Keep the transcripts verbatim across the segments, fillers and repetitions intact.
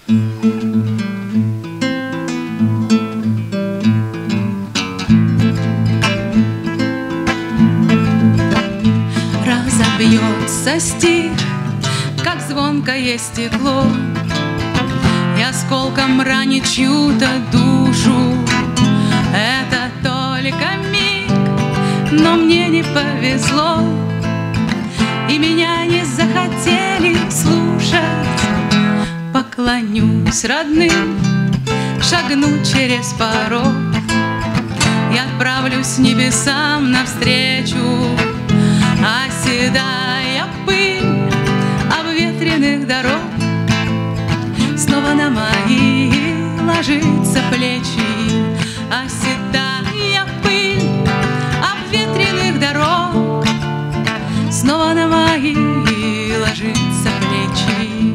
Разобьется стих, как звонкое стекло, и осколком ранит чью-то душу. Это только миг, но мне не повезло, и меня не захотели слушать. Поклонюсь родным, шагну через порог и отправлюсь небесам навстречу. Оседая пыль обветренных дорог, снова на мои ложится плечи. Оседая пыль обветренных дорог, снова на мои ложится плечи.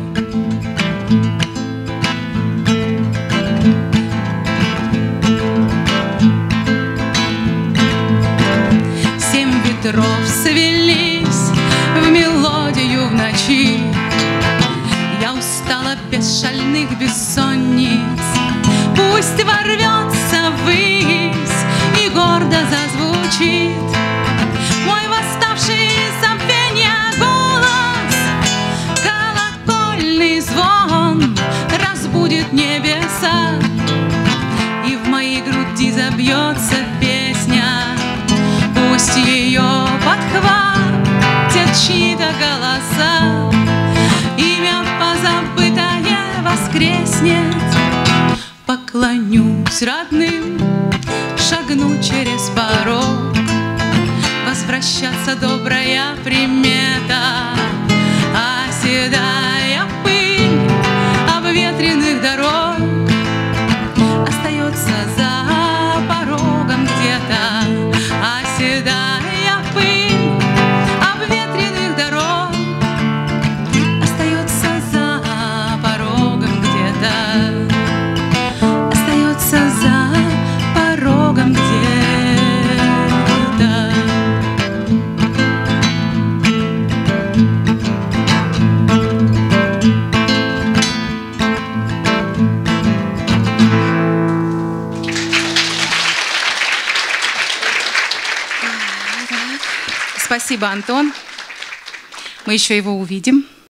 Семь ветров свелись в мелодию в ночи. Я устала без шальных бессонниц. Пусть ворвется ввысь и гордо зазвучит мой восставший из забвения голос. Колокольный звон разбудит небеса, и в моей груди забьется песня. Пусть ее подхватят чьи-то голоса, имя позабытое воскреснет. Поклонюсь родным, шагну через порог. Возвращаться добрая примета. Оседая пыль обветренных дорог, остается за порогом где-то. Оседая пыль обветренных дорог, остается за порогом где-то. Остается за порогом где-то. Спасибо, Антон. Мы еще его увидим.